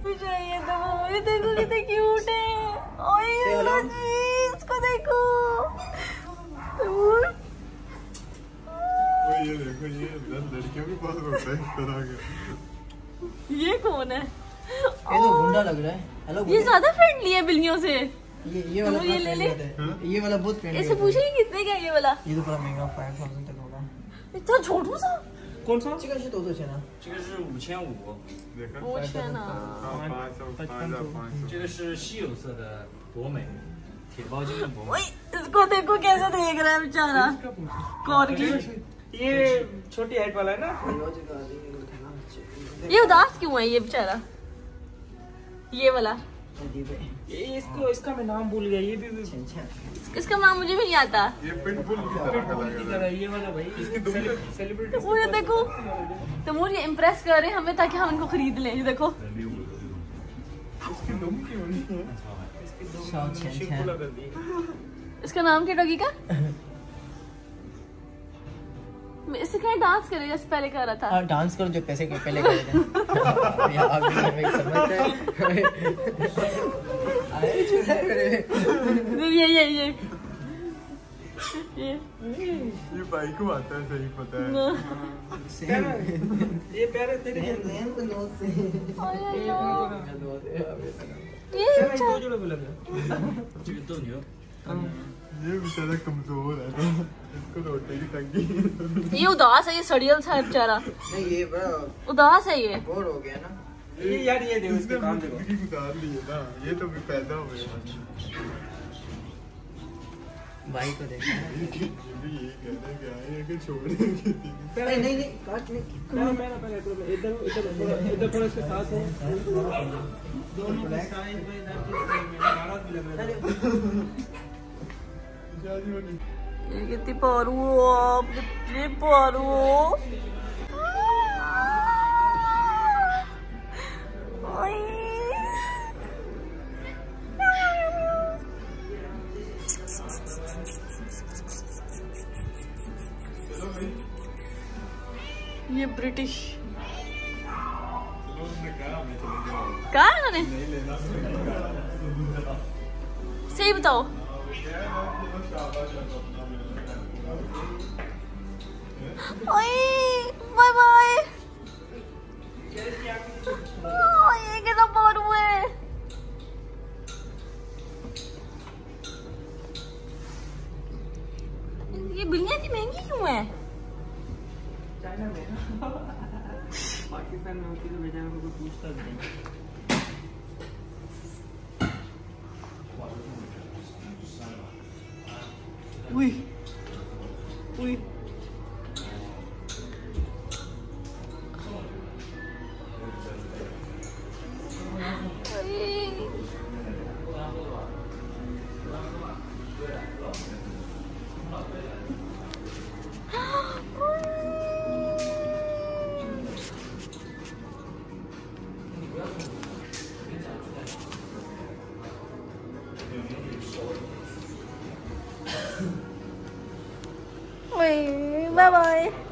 चाहिए तो ये देखो कितने क्यूट है। ओए इसको देखो। ये देखो ये लड़कियों के पास होता है इस तरह का। ये कौन है? ये तो गुंडा लग रहा है। हेलो ये ज्यादा फ्रेंडली है बिल्लियों से। ये वाला ये ले ले। ये वाला बहुत फ्रेंडली है। इससे पूछेंगे कितने का ये वाला? ये तो बड़ा महंगा 5000 तक होगा। इतना छोटू सा। कौन सा? 这个是多少钱呢？ 这个是5500， देखा 我天哪！ 这个是稀有色的博美，铁包金的博美。 ओए इसको देखो कैसे देख रहा है बेचारा। कौन की? ये छोटी हाइट वाला है ना? ये उदास क्यों है ये बेचारा? ये वाला। ये इसका मैं नाम भूल गया। ये भी इसका नाम मुझे भी नहीं आता। ये पिटबुल की तरह का लग रहा है। ये वाला भाई इसकी सेलिब्रिटी। वो ये देखो तो वो ये इम्प्रेस कर रहे हैं हमें ताकि हम इनको खरीद लें। ये देखो इसकी दुम क्यों नहीं है? इसका नाम क्या डॉगी का? इससे क्या डांस करेगा? इससे पहले कर रहा था। हाँ डांस करो जो पैसे के पहले करे थे। यार अभी हमें समझते हैं। ये भाई को आता है सही पता है। ये प्यारे तेरे ये दो जोड़े बोला मैं। ये बेचारा कमजोर है तो इसको रोटी की तंगी। ये उदास है। ये सड़ियल सा है बेचारा। नहीं ये बड़ा उदास है ये। बोर हो गया ना। ये यार ये देखो इसके इसने काम अपनी देखो। जिंदगी गुजार ली है ना। ये तो भी पैदा हुए भाई को देखा है। ये भी यही कहने के आए हैं कि छोड़ने की थी। नहीं नहीं काट नहीं। मैं पहले इधर इधर थोड़ा इसके साथ है। दोनों के साइज में इधर नाराज भी लग रहा है। ये कितनी पारू हो आप? कितनी पारू हो? ये ब्रिटिश कहा उन्होंने? सही बताओ। Bye bye. ये कितना पारू है। ये बिल्लियां इतनी महंगी क्यों है? चाइना में पाकिस्तान में होती तो बेचारा को कोई पूछता भी नहीं। उई उई बाय बाय।